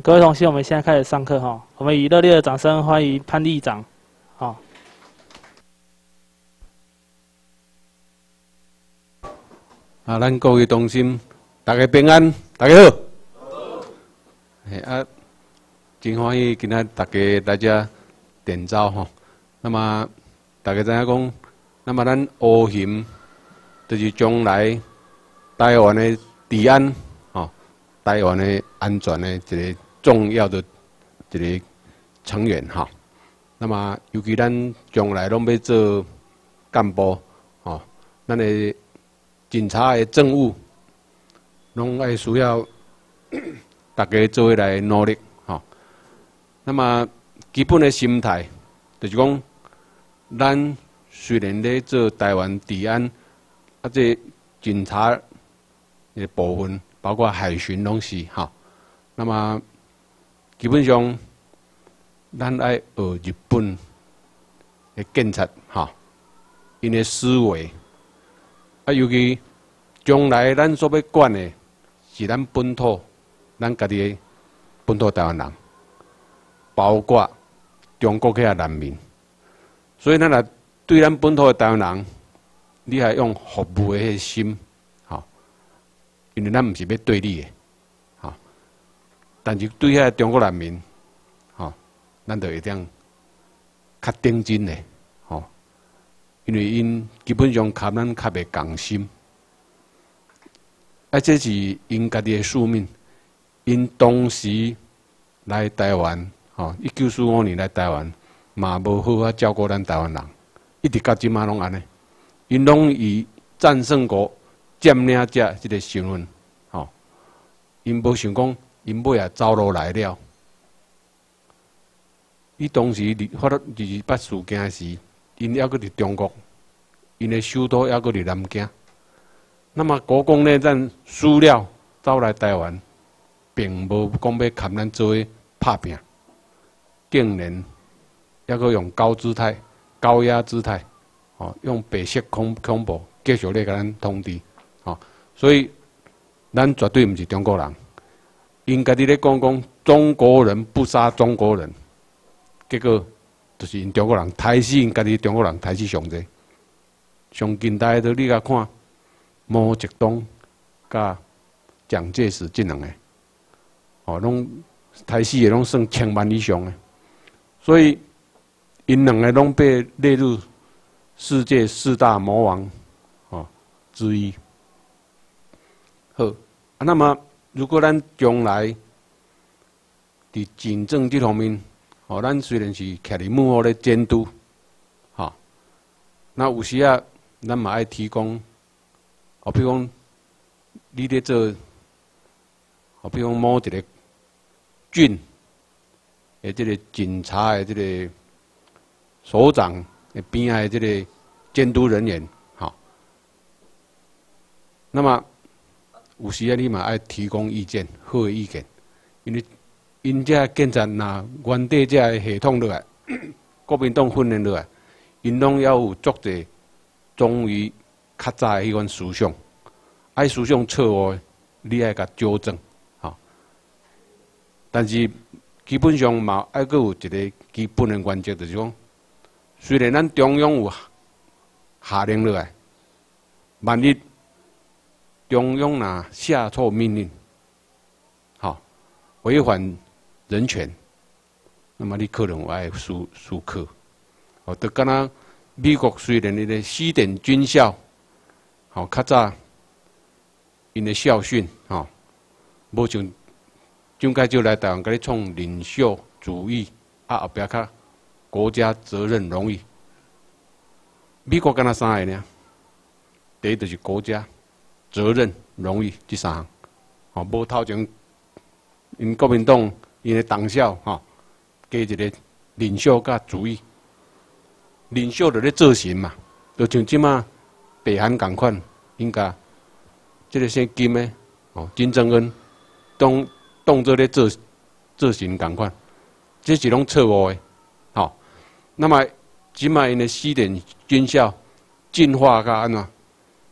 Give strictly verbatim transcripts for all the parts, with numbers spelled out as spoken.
各位同学，我们现在开始上课哈。我们以热烈的掌声欢迎潘议长，好。 啊，咱各位同心，大家平安，大家好。好。嘿啊，真欢喜今仔大家来遮点召吼。那么大家知影讲，那么咱乌熊就是将来台湾的治安。 台湾的安全的一个重要的一个成员哈，那么尤其咱将来拢要做干部吼，咱的警察的政务，拢爱需要大家做伙来努力吼。那么基本的心态就是讲，咱虽然咧做台湾治安，啊这警察的部分。 包括海巡拢是哈，那么基本上，咱爱学日本的警察哈，因的思维，啊，尤其将来咱所要管的是咱本土，咱家己的本土台湾人，包括中国遐难民，所以咱来对咱本土的台湾人，你还用服务的迄心。 因为咱毋是要对你的，吼，但是对遐中国人民，吼，咱就一定较顶真的，吼，因为因基本上甲咱较袂共心，啊，这是因家己的宿命。因当时来台湾，吼，一九四五年来台湾，嘛无好好照顾咱台湾人，一直到即马拢安尼，因拢以战胜国。 占领者即个身份，吼，因无想讲，因尾也走路来了。伊当时发生二二八事件时，因还阁伫中国，因的首都还阁伫南京。那么国共内战输了，走来台湾，并无讲要含咱做伙拍拼，竟然还阁用高姿态、高压姿态，吼，用白色恐恐怖继续咧甲咱通知。 哦，所以咱绝对毋是中国人。因家己咧讲讲中国人不杀中国人，结果就是因中国人杀死因家己中国人杀死上济。上近代都你甲看毛泽东甲蒋介石这两个，哦，拢杀死的拢算千万以上的。所以因两个拢被列入世界四大魔王哦之一。 好，啊，那么如果咱将来伫警政这方面，哦，咱虽然是徛伫幕后咧监督，吼、哦，那有时啊，咱嘛爱提供，哦，比如讲，你咧做，哦，比如讲某一个郡的这个警察的这个首长的边仔的这个监督人员，吼、哦，那么。 有时啊，你嘛爱提供意见，好的意见，因为因这警察若原底这个系统落来，国民党训练落来，因拢要有足者忠于较早的迄款思想，爱思想错误的，你爱甲纠正，吼。但是基本上嘛，爱阁有一个基本的原则，就是讲，虽然咱中央有下令落来，万一 中央若下错命令，好违反人权，那么你可能有爱输输课。哦，就敢若美国虽然伊个西点军校，好较早因的校训，吼，无像蒋介石来台湾，甲你创领袖主义，啊后壁较国家责任荣誉。美国敢若三个呢？第一就是国家。 责任、荣誉这三项，吼，无头前因国民党因的党校，吼，加一个领袖甲主义，领袖就咧做神嘛，就像即马北韩共款，应该这个姓金的，哦，金正恩当当做咧做做神共款，这是拢错误的，吼。那么即马因的西点军校进化甲安怎？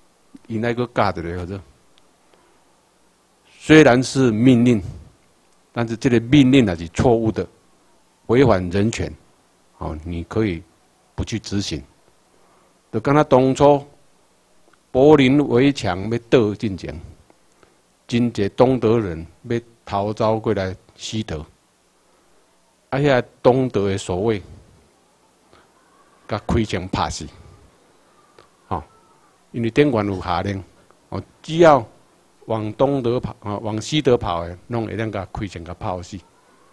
因那个加的了，叫做虽然是命令， 但是这个命令呢是错误的，违反人权，哦，你可以不去执行。就跟他当初柏林围墙要倒进前，真侪东德人要逃走过来西德，啊，遐东德的守卫，甲开枪拍死，吼、哦，因为顶悬有下令，哦，只要往东德跑，啊，往西德跑的，拢会当甲开枪甲炮死。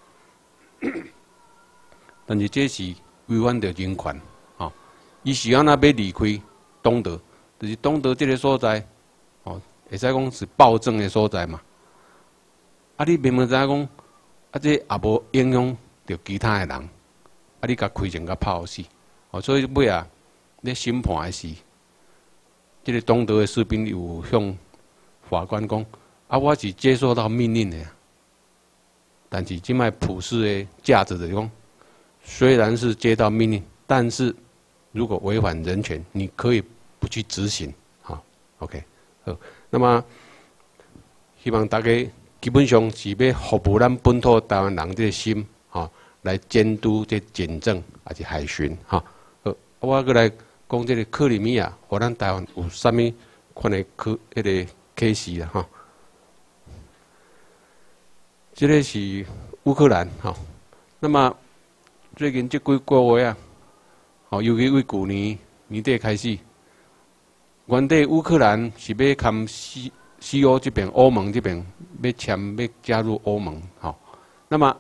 但是这是违反着人权，吼、哦，伊是安那要离开东德，就是东德这个所在，哦，会使讲是暴政的所在嘛。啊，你明明知影讲，啊，这也无影响着其他的人，啊，你甲开枪甲炮死，哦，所以尾啊，咧审判的时，这个东德的士兵有向法官讲，啊，我是接受到命令的，但是即卖普世的价值就是讲，虽然是接到命令，但是如果违反人权，你可以不去执行，好 ，OK， 好，那么希望大家。基本上是要服务咱本土台湾人这个心，吼，来监督这警政还是海巡，哈。好，我过来讲这个克里米亚，和咱台湾有啥物款的可迄个 case 啦，哈。这个是乌克兰，哈。那么最近这几个月啊，吼，尤其为去年年底开始，原底乌克兰是要签西。西欧这边、欧盟这边要签、要加入欧盟，好，那么，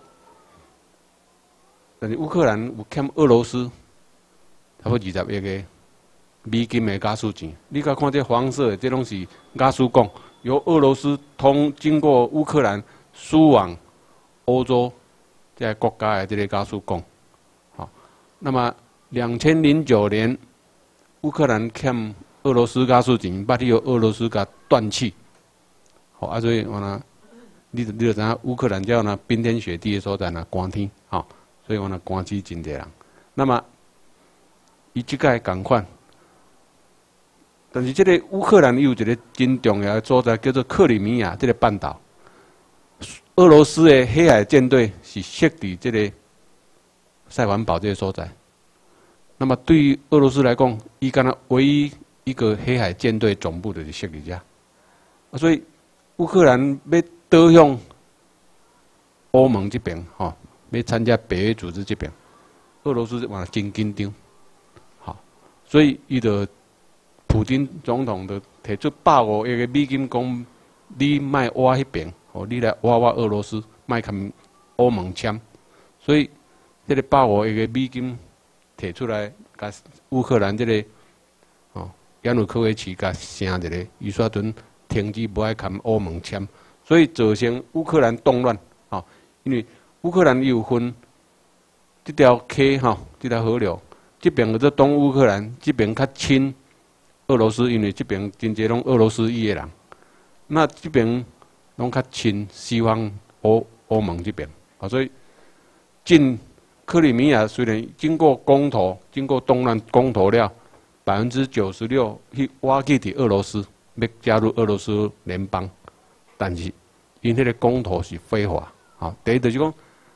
但是乌克兰有欠俄罗斯差不多二十亿个美金的加输钱。你甲看这黄色的，这拢是加输港，由俄罗斯通经过乌克兰输往欧洲这些国家的这个加输港，好，那么两千零九年乌克兰欠俄罗斯加输钱，捌去由俄罗斯甲断气。好啊，所以我呢，你你就知影乌克兰叫呢冰天雪地的所在呢寒天，吼、哦，所以我呢寒死真侪人。那么，伊即个共款，但是这个乌克兰有一个真重要的所在，叫做克里米亚这个半岛。俄罗斯的黑海舰队是设伫这个塞凡堡这个所在。那么对于俄罗斯来讲，伊敢若唯一一个黑海舰队总部就是设伫遮，啊，所以。乌克兰要倒向欧盟这边，吼，要参加北约组织这边，俄罗斯嘛真紧张，好，所以伊就普丁总统就提出百五亿个美金，讲你卖挖迄边，哦，你来挖挖俄罗斯，卖跟欧盟签，所以这个百五亿个美金提出来，甲乌克兰这个哦亚努科维奇甲声一个伊刷顿。停止不爱跟欧盟签，所以造成乌克兰动乱，吼，因为乌克兰有分这条溪，吼，这条河流，这边叫做东乌克兰，这边较亲俄罗斯，因为这边真侪拢俄罗斯裔的人，那这边拢较亲西方欧欧盟这边，啊，所以进克里米亚虽然经过公投，经过动乱公投了，百分之九十六去挖去伫俄罗斯。要加入俄罗斯联邦，但是因迄个公投是非法。好，第一就是讲，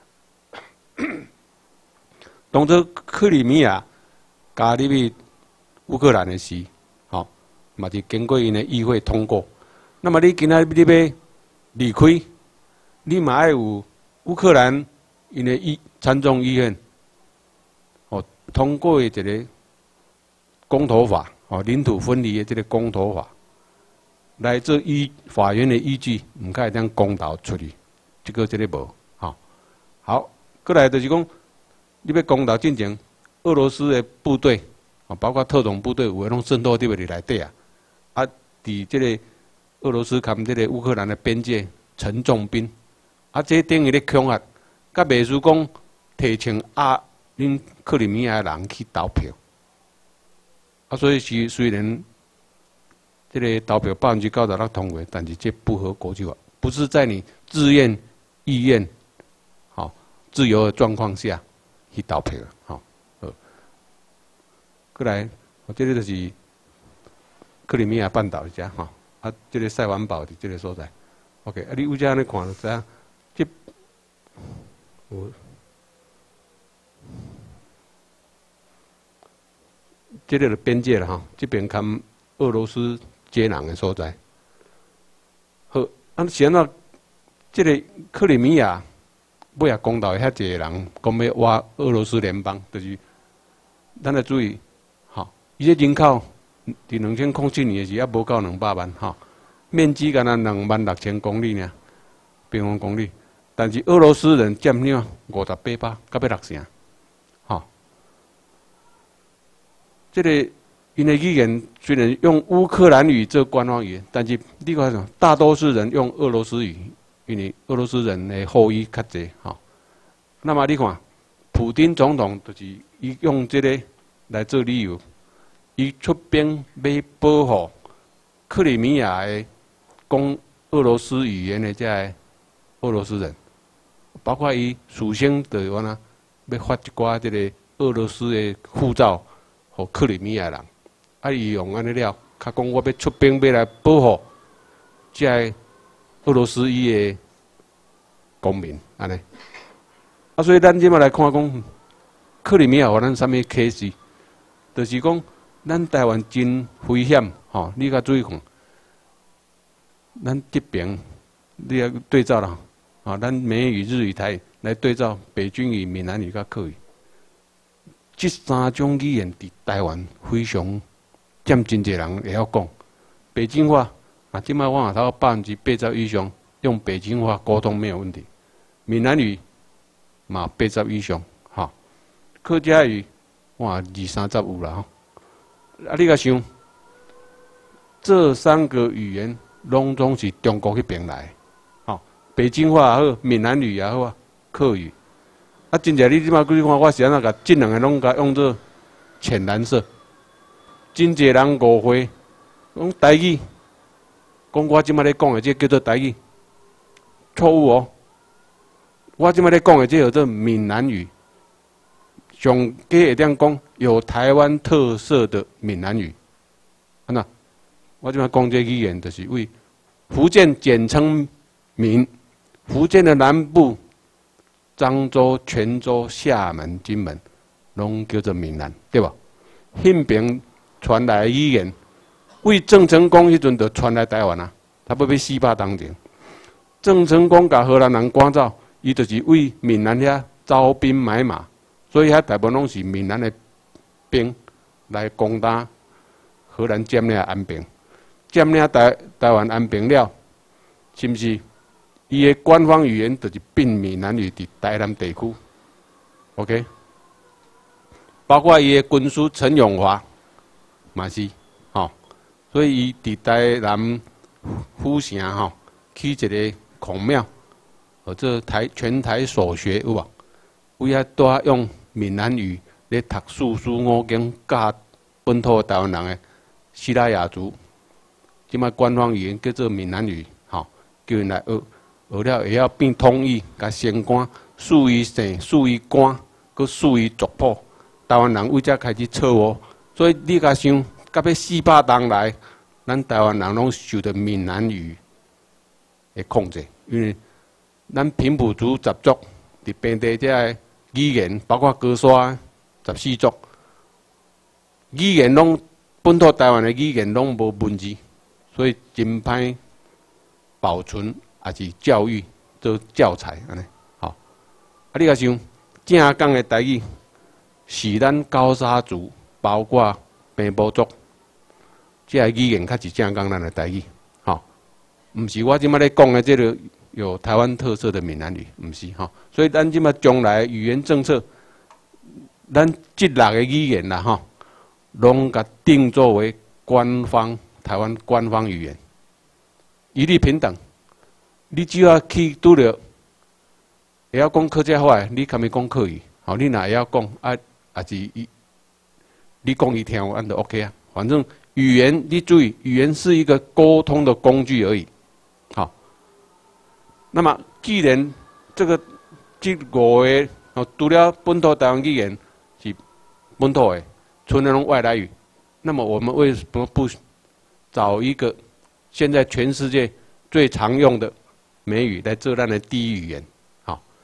当初克里米亚加入去乌克兰的时，好，嘛是经过因的议会通过。那么你今仔你要离开，你嘛要有乌克兰因的议参众议院，哦，通过的一个公投法，哦，领土分离的这个公投法。来做依法院的依据，唔可以当公投出去，这个这个无，好，好，过来就是讲，你要公投进前，俄罗斯的部队，啊，包括特种部队，有诶拢渗透伫入内底啊，啊，伫这个俄罗斯含这个乌克兰的边界陈重兵，啊，这等于咧恐吓，甲秘书讲提请啊，恁克里米亚人去投票，啊，所以是虽然。这个投票百分之九十六通过，但是这不合国际法，不是在你自愿、意愿、好、自由的状况下去投票，好，呃，过来，我这个就是克里米亚半岛遮，哈，啊，这个塞凡堡的这个所在 ，OK， 啊，你有遮安尼看就知影，这有这个就边界了哈，这边看俄罗斯接壤的所在。好，啊，是安怎？这个克里米亚尾也讲到遐济人讲要挖俄罗斯联邦，就是咱来注意，吼，伊这人口伫两千零七年的时还无到两百万，吼，面积敢若两万六千公里呢，平方公里。但是俄罗斯人占了五十八趴，到要六成，吼。这个因的语言虽然用乌克兰语做官方语言，但是你看什大多数人用俄罗斯语，因为俄罗斯人的后裔较济，吼。那么你看，普丁总统就是伊用这个来做理由，伊出兵要保护克里米亚的讲俄罗斯语言的这个俄罗斯人。包括伊事先就完啦，要发一寡这个俄罗斯的护照，给克里米亚人。啊，伊用安尼了，较讲我要出兵要来保护这个俄罗斯伊的公民，安尼。啊，所以咱即马来看讲，克里米亚有咱啥物 case， 就是讲咱台湾真危险，吼！你较注意看，咱这边你要对照啦。啊，咱美语、日语、台语来对照北京语、闽南语甲客语，这三种语言伫台湾非常占真侪人会晓讲。北京话啊，即摆我也头百分之八十以上用北京话沟通没有问题。闽南语嘛八十以上，哈、哦，客家语哇二三十有啦吼。啊，你甲想，这三个语言拢总是中国迄边来。北京话也好，闽南语也好啊，客语，啊，真正你即马去看，我是安怎甲这两个拢甲用作浅蓝色。真侪人误会，讲台语，讲我即马咧讲的这叫做台语，错误哦。我即马咧讲的这叫做闽南语，上加会当讲有台湾特色的闽南语。安那，我即马讲这语言，就是为福建简称闽。福建的南部，漳州、泉州、厦门、金门，拢叫做闽南，对吧？迄边传来的语言，为郑成功迄阵就传来台湾啊，差不多四百当前。郑成功甲荷兰人赶走，伊就是为闽南遐招兵买马，所以遐大部分拢是闽南的兵来攻打荷兰占领安平，占领台台湾安平了，是毋是？伊的官方语言就是变闽南语，伫台南地区 ，OK， 包括伊的军师陈永华嘛是，吼、哦，所以伊伫台南府城吼起一个孔庙，或者台全台所学有无？为遐多用闽南语咧读四书五经，教本土台湾人的西拉雅族，即摆官方语言叫做闽南语，吼、哦，叫因来学。学了会晓变统一，甲升官，属于姓，属于官，佮属于族谱。台湾人为遮开始错误，所以你甲想，到要四百年来，咱台湾人拢受着闽南语的控制，因为咱平埔族十族伫平地遮个语言，包括高山十四族，语言拢本土台湾的语言拢无文字，所以真歹保存。也是教育做教材安尼，吼。啊，你甲想，正港的台语是咱高沙族，包括平埔族，这个语言较是正港咱的台语，吼。毋是我即摆咧讲的这个有台湾特色的闽南语，毋是吼。所以咱即摆将来语言政策，咱这六个语言啦，吼，拢甲定作为官方台湾官方语言，一律平等。你只要去拄着会晓讲客家话，你敢咪讲客语？好，你若会晓讲啊，也是伊，你讲伊听，安就 OK 啊。反正语言，你注意，语言是一个沟通的工具而已。好，那么既然这个这五个哦，除了本土台湾语言是本土的，剩的拢外来语，那么我们为什么不找一个现在全世界最常用的美语来做咱的第一语言？好，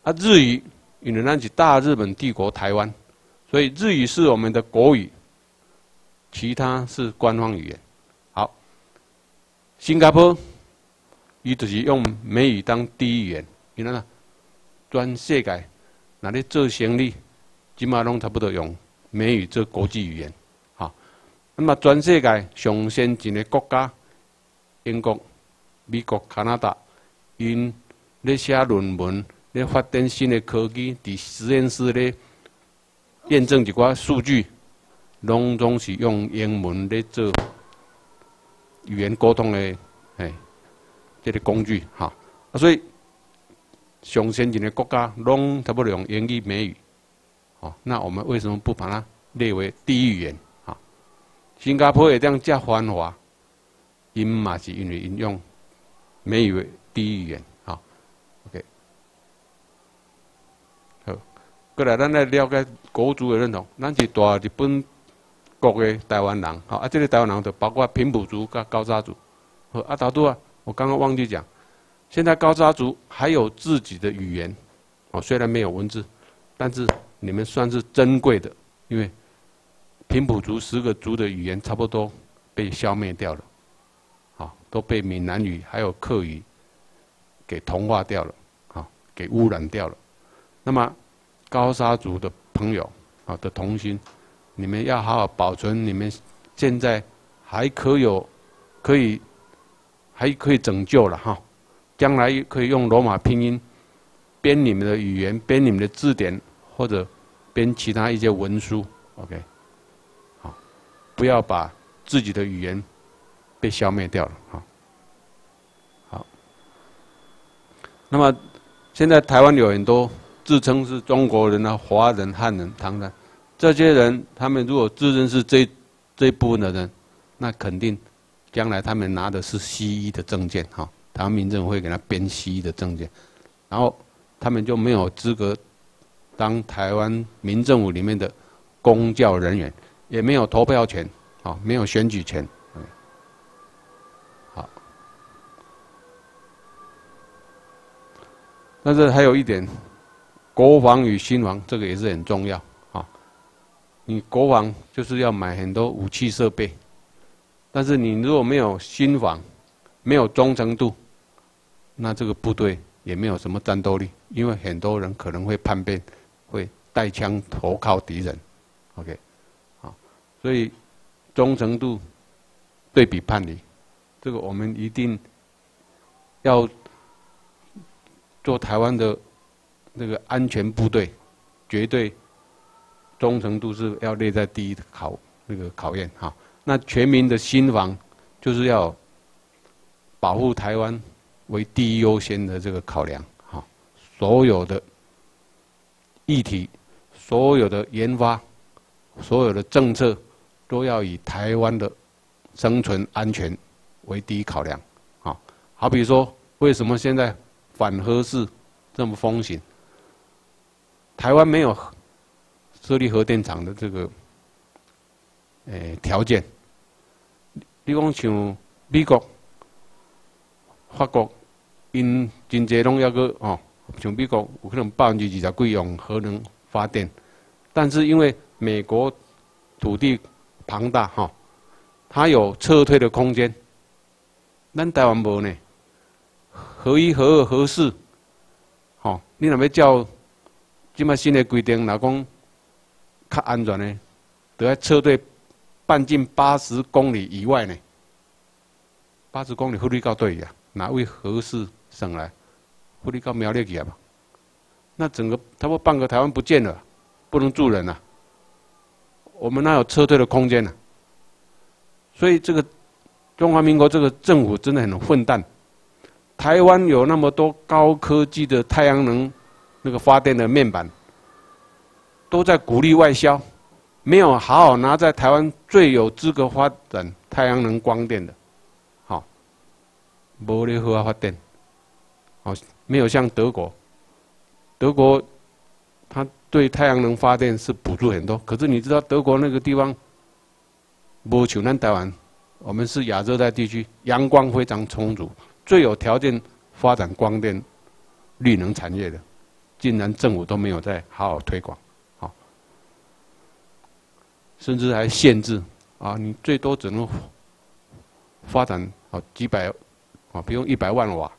啊，日语因为咱是大日本帝国台湾，所以日语是我们的国语，其他是官方语言。好，新加坡，伊就是用美语当第一语言，因为呢，全世界那咧做生意，即马拢差不多用美语做国际语言。好，那么全世界上先进的国家，英国、美国、加拿大，因咧写论文。 咧发展新的科技，伫实验室咧验证一寡数据，拢总是用英文咧做语言沟通的，哎，这个工具哈。啊，所以上先进的国家拢差不多用英语、美语，哦，那我们为什么不把它列为第一语言？啊，新加坡会这样加繁华，因嘛是因为因用美语为第一语言。 过来，咱来了解国族的认同。咱是大日本国的台湾人，好啊，这个台湾人就包括平埔族跟高沙族。好啊，大都啊，我刚刚忘记讲，现在高沙族还有自己的语言，哦，虽然没有文字，但是你们算是珍贵的，因为平埔族十个族的语言差不多被消灭掉了，好，都被闽南语还有客语给同化掉了，好，给污染掉了。那么 高沙族的朋友啊的同心，你们要好好保存你们现在还可有可以还可以拯救了哈，将来可以用罗马拼音编你们的语言，编你们的字典，或者编其他一些文书。OK， 好，不要把自己的语言被消灭掉了哈。好，那么现在台湾有很多 自称是中国人啊、华人、汉人、唐人，这些人他们如果自认是这这一部分的人，那肯定将来他们拿的是西医的证件哈，台湾民政会给他编西医的证件，然后他们就没有资格当台湾民政府里面的公教人员，也没有投票权，啊，没有选举权。好，但是还有一点。 国防与新防这个也是很重要啊！你国防就是要买很多武器设备，但是你如果没有新防，没有忠诚度，那这个部队也没有什么战斗力，因为很多人可能会叛变，会带枪投靠敌人。OK， 好，所以忠诚度对比叛离，这个我们一定要做台湾的 那个安全部队，绝对忠诚度是要列在第一的考那个考验哈。那全民的心防就是要保护台湾为第一优先的这个考量哈。所有的议题、所有的研发、所有的政策，都要以台湾的生存安全为第一考量啊。好比说，为什么现在反核式这么风行？ 台湾没有设立核电厂的这个诶条件。你讲像美国、法国，因真济拢要个哦，像美国有可能百分之二十几用核能发电，但是因为美国土地庞大哈，它有撤退的空间。咱台湾无呢，核一、核二、核四，吼，你若要叫 即卖新的规定，若讲较安全呢，得要撤退半径八十公里以外呢。八十公里，飞你到对呀？哪位合适省来？飞你到苗栗去啊吧？那整个差不多半个台湾不见了，不能住人了。我们哪有撤退的空间呢？所以这个中华民国这个政府真的很混蛋。台湾有那么多高科技的太阳能 那个发电的面板都在鼓励外销，没有好好拿在台湾最有资格发展太阳能光电的，好，没咧好好发电，好，没有像德国，德国它对太阳能发电是补助很多，可是你知道德国那个地方，不像咱台湾，我们是亚热带地区，阳光非常充足，最有条件发展光电、绿能产业的。 竟然政府都没有在好好推广，好、哦，甚至还限制啊，你最多只能发展啊几百啊，不用一百万瓦，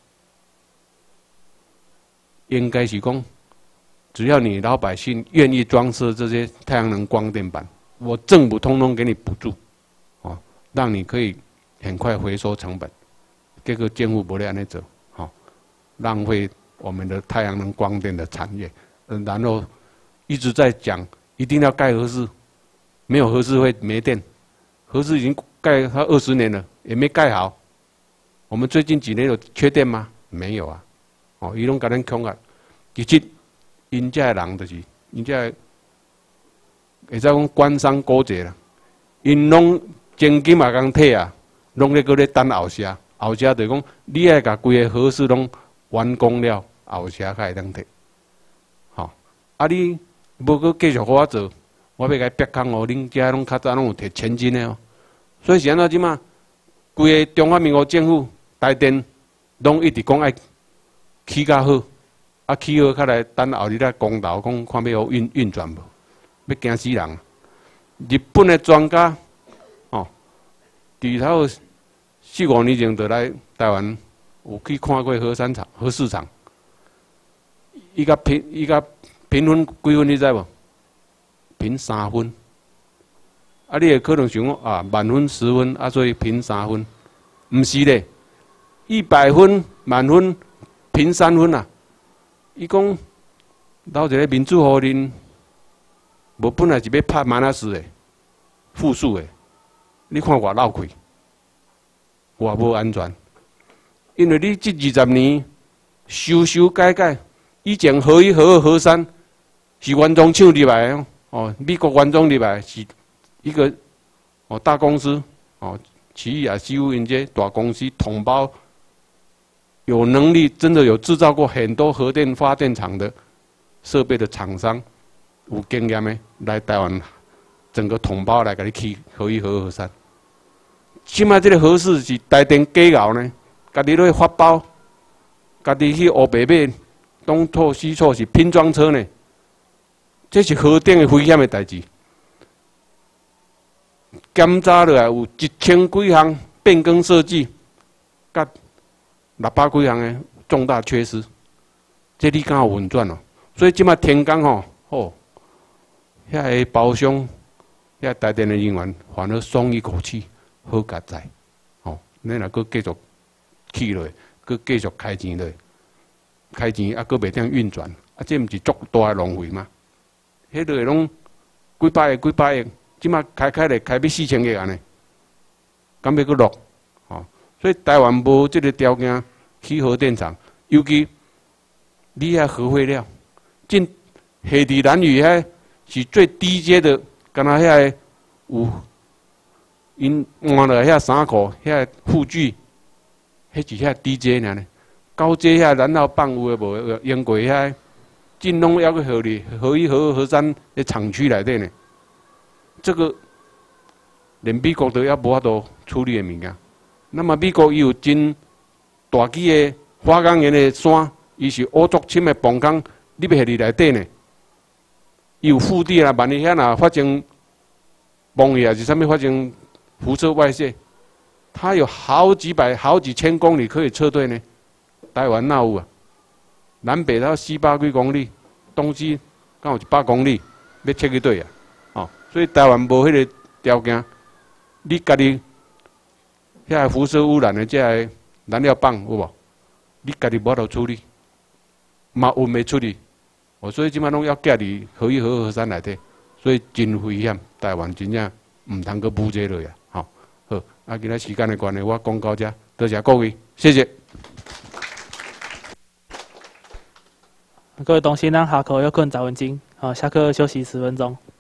应该是讲，只要你老百姓愿意装设这些太阳能光电板，我政府通通给你补助，哦，让你可以很快回收成本。这个政府不会安尼做，好、哦，浪费我们的太阳能光电的产业，嗯，然后一直在讲一定要盖核四，没有核四会没电，核四已经盖它二十年了，也没盖好。我们最近几年有缺电吗？没有啊，哦，伊拢甲咱恐吓，其实因遮的人就是，因遮会使讲官商勾结啦，因拢现金也共摕啊，拢咧搁咧等后车。后车就是讲，你爱甲规个核四拢完工了，后车才会当摕。吼、哦，啊你无搁继续互我做，我要甲逼空哦，恁遮拢较早拢有摕千金的哦。所以是安怎即嘛？规个中华民国政府台电拢一直讲爱起较好，啊起好较来等后日来公道讲看要运运转无，要惊死人。日本的专家哦，伫头。四五年前就来台湾，有去看过核三厂、核四厂。伊甲评，伊甲评分几分你知无？评三分。啊，你会可能想讲啊，满分十分，啊，所以评三分。毋是咧，一百分满分评三分啊。伊讲，老一个民主法令，无本来是要拍马拉斯的，复数的，你看偌闹气。偌无安全，因为你这二十年修修改改，以前核一、核二、核三是原装厂入来的哦，美国原装入来是一个哦大公司哦，奇异啊、西屋因这大公司统包有能力，真的有制造过很多核电发电厂的设备的厂商，有经验的来台湾，整个统包来给你起核一、核二、核三。即卖这个核四是台电假熬呢，家己落去发包，家己去乌白买，东错西错是拼装车呢。这是核电的危险的代志。检查落来有一千几项变更设计，甲六百几项的重大缺失，这你敢有运转哦？所以即卖天工吼，哦，遐个包商，遐台电的人员反而松一口气。好佳哉，哦，你若搁继续起落，搁继续开钱落，开钱啊，搁袂当运转，啊，这毋是足大的浪费吗？迄落拢几百亿、几百亿，即马开开咧开要四千亿安尼，敢要搁落？哦，所以台湾无即个条件起核电厂，尤其你遐核废料，进下地南屿遐是最低阶的，敢若遐个有。因换落遐衫裤、遐护具，迄是遐低阶尔呢。高阶遐燃料棒有诶无用过遐，进拢要去核里核一、核二、核三的厂区内底呢。这个连美国都要无法度处理的物件。那么美国伊有真大机的花岗岩的山，伊是乌足深的磅钢，你要下里内底呢。伊有腹地啦，万一遐若发生崩去还是啥物发生？辐射外泄，它有好几百、好几千公里可以撤退呢。台湾哪有啊？南北到西百几公里，东西刚有一百公里，要撤去对啊。哦，所以台湾无迄个条件，你家己遐辐射污染的这个燃料棒有无？你家己无法度处理，嘛运袂出去。哦，所以即摆拢要隔离核一、核二、核三内底，所以真危险。台湾真正唔通搁补这落呀。好，好，啊，今仔时间的关系，我讲到这，多谢各位，谢谢。 各位同学，咱下课要困十分钟，好，下课休息十分钟。